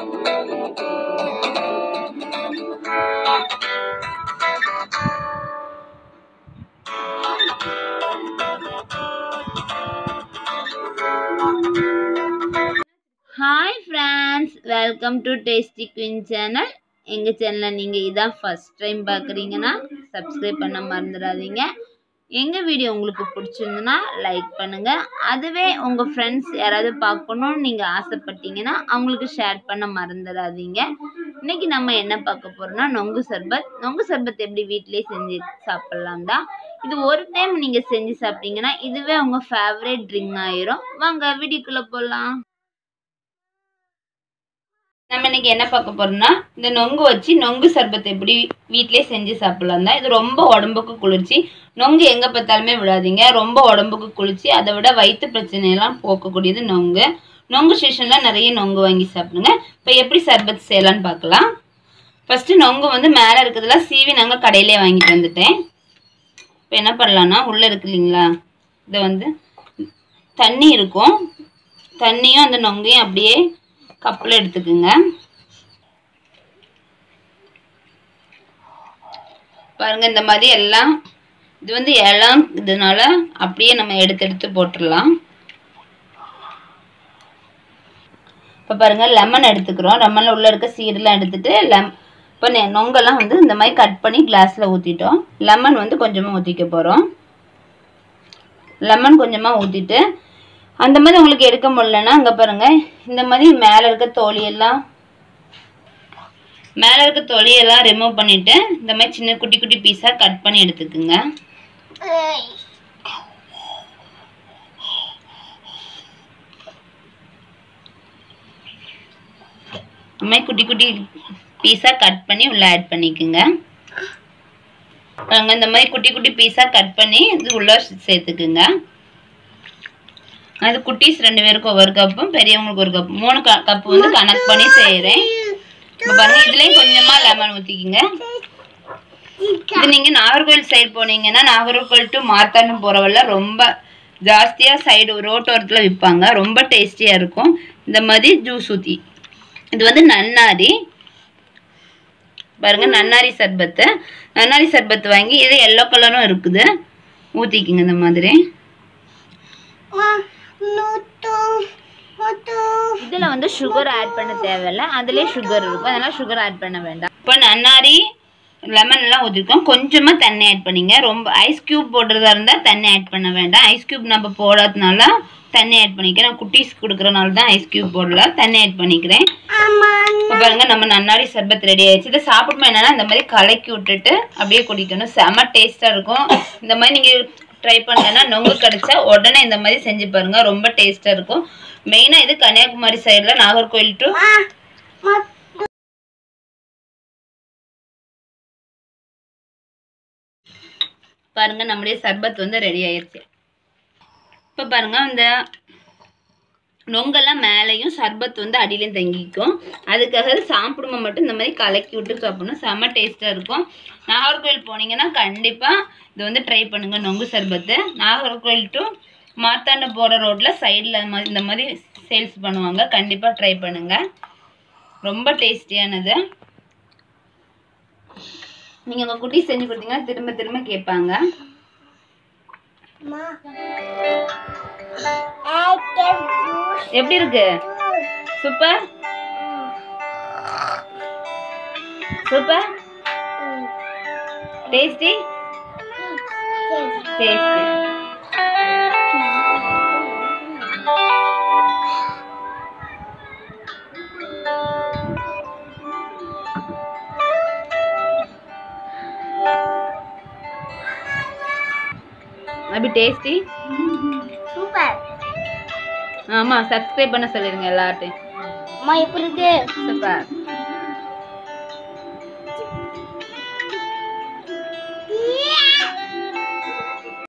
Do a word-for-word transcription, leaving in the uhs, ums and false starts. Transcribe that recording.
Hi friends, welcome to Tasty Queen channel. எங்க சேனலை நீங்க இதான் ஃபர்ஸ்ட் டைம் பார்க்குறீங்கன்னா சப்ஸ்கிரைப் பண்ண மறந்துடாதீங்க. எங்க வீடியோ உங்களுக்கு பிடிச்சிருந்துன்னா லைக் பண்ணுங்க. அதுவே உங்க ஃப்ரெண்ட்ஸ் யாராவது பார்க்கணும்னு நீங்க ஆசைப்பட்டீங்கன்னா அவங்களுக்கு ஷேர் பண்ண மறந்துடாதீங்க. இன்னைக்கு நம்ம என்ன பார்க்க போறோம்னா நொங்கு சர்பத். நொங்கு சர்பத் எப்படி வீட்டிலேயே செஞ்சு சாப்பிடலாம் தான். இது ஒரு டைம் நீங்க செஞ்சு சாப்பிட்டீங்கன்னா இதுவே உங்க ஃபேவரட் ட்ரிங்க் ஆயிரும். வாங்க வீடியோக்குள்ள போகலாம். நம்ம இன்னைக்கு என்ன பார்க்க போறோம்னா இந்த நொங்கு வச்சு நொங்கு சர்பத் எப்படி வீட்டிலே செஞ்சு சாப்பிடலாம் தான். இது ரொம்ப உடம்புக்கு குளிர்ச்சி. நொங்கு எங்க பார்த்தாலுமே விடாதீங்க, ரொம்ப உடம்புக்கு குளிர்ச்சி. அதை விட வயிற்று பிரச்சனையெல்லாம் போக்கக்கூடியது நொங்கு. நொங்கு சீசன்ல நிறைய நொங்கு வாங்கி சாப்பிடுங்க. இப்போ எப்படி சர்பத் செய்யலான்னு பார்க்கலாம். ஃபர்ஸ்ட் நொங்கு வந்து மேலே இருக்கிறதுல சீவி நாங்கள் கடையிலே வாங்கிட்டு வந்துட்டேன். இப்போ என்ன பண்ணலான்னா உள்ள இருக்கு இல்லைங்களா, இதை வந்து தண்ணி இருக்கும், தண்ணியும் அந்த நொங்கையும் அப்படியே கப்பில் எடுத்துக்குங்க. பாருங்க இந்த மாதிரி எல்லாம் இது வந்து இளம் இதனால அப்படியே நம்ம எடுத்து எடுத்து போட்டுடலாம். இப்போ பாருங்க லெமன் எடுத்துக்கிறோம். லெமனில் உள்ள இருக்க சீடெல்லாம் எடுத்துட்டு லெம் இப்போ நொங்கெல்லாம் வந்து இந்த மாதிரி கட் பண்ணி கிளாஸில் ஊற்றிட்டோம். லெமன் வந்து கொஞ்சமாக ஊற்றிக்க போகிறோம். லெமன் கொஞ்சமாக ஊற்றிட்டு அந்த மாதிரி உங்களுக்கு எடுக்க முடியலன்னா அங்கே பாருங்க இந்த மாதிரி மேலே இருக்க தோலியெல்லாம் மேலே இருக்க தோலியெல்லாம் ரிமூவ் பண்ணிட்டு இந்த மாதிரி சின்ன குட்டி குட்டி பீஸாக கட் பண்ணி எடுத்துக்குங்க. இந்த மாதிரி குட்டி குட்டி பீஸாக கட் பண்ணி உள்ள ஆட் பண்ணிக்குங்க. பாருங்க இந்த மாதிரி குட்டி குட்டி பீஸாக கட் பண்ணி இது உள்ள சேர்த்துக்குங்க. அது குட்டீஸ் ரெண்டு பேருக்கு ஒவ்வொரு கப்பும், பெரியவங்களுக்கு ஒரு கப், மூணு கப்பு வந்து கணக்கு பண்ணி செய்கிறேன். இப்போ பாருங்க இதுலேயும் கொஞ்சமாக லெமன் ஊற்றிக்கிங்க. இது நீங்கள் நாகர்கோவில் சைடு போனீங்கன்னா நாகர்கோவில் டு மார்த்தாண்டம் போகிறவள்ள ரொம்ப ஜாஸ்தியாக சைடு ரோட்டோரத்தில் விற்பாங்க. ரொம்ப டேஸ்டியாக இருக்கும். இந்த மாதிரி ஜூஸ் ஊற்றி இது வந்து நன்னாரி பாருங்க, நன்னாரி சர்பத்து. நன்னாரி சர்பத்து வாங்கி இது எல்லோ கலரும் இருக்குது, ஊற்றிக்கிங்க. இந்த மாதிரி இதுல வந்து சுகர் ஆட் பண்ண தேவையில்லை, அதுலேயே சுகர் இருக்கும், அதனால சுகர் ஆட் பண்ண வேண்டாம். இப்போ நன்னாரி லெமன் எல்லாம் ஊற்றிருக்கோம். கொஞ்சமா தண்ணி ஆட் பண்ணிங்க. ரொம்ப ஐஸ் கியூப் போடுறதா இருந்தால் தண்ணி ஆட் பண்ண வேண்டாம். ஐஸ் கியூப் நம்ம போடாதனால தண்ணி ஆட் பண்ணிக்கிறேன். நான் குட்டீஸ் கொடுக்குறனால தான் ஐஸ் கியூப் போடல, தண்ணி ஆட் பண்ணிக்கிறேன். இப்போ பாருங்க நம்ம நன்னாரி சர்பத் ரெடி ஆயிடுச்சு. இதை சாப்பிடும்போது என்னன்னா இந்த மாதிரி கலக்கி விட்டுட்டு அப்படியே குடிக்கணும். செம டேஸ்டா இருக்கும். இந்த மாதிரி நீங்க ட்ரை பண்ணலன்னா நொங்கு கிடைச்சா உடனே இந்த மாதிரி செஞ்சு பாருங்க, ரொம்ப டேஸ்டா இருக்கும். மெயினா இது கன்னியாகுமரி சைடுல நாகர்கோவில் டு பாருங்க நம்மளுடைய சர்பத் வந்து ரெடி ஆயிடுச்சு. இப்ப பாருங்க இந்த நொங்கெல்லாம் மேலையும் சர்பத் வந்து அடியிலையும் தங்கிக்கும். அதுக்காக சாப்பிடும்போது மட்டும் இந்த மாதிரி கலக்கி விட்டு சாப்பிடணும். செம்ம டேஸ்டா இருக்கும். நாகர்கோவில் போனீங்கன்னா கண்டிப்பா இது வந்து ட்ரை பண்ணுங்க நொங்கு சர்பத்து. நாகர்கோவில் டு மார்த்தாண்டம் போற ரோட்ல சைட்ல இந்த மாதிரி சேல்ஸ் பண்ணுவாங்க. கண்டிப்பா ட்ரை பண்ணுங்க, ரொம்ப டேஸ்டியானது. நீங்க உங்க குட்டி செஞ்சு கொடுத்தீங்கன்னா திரும்ப திரும்ப கேட்பாங்க. எப்படி இருக்கு? Super super tasty tasty. அப்படி டேஸ்டி சூப்பர். ஆமா, சப்ஸ்கிரைப் பண்ண சொல்லிருங்க எல்லார்ட்டையும். அம்மா எப்படி இருக்கு? சூப்பர்.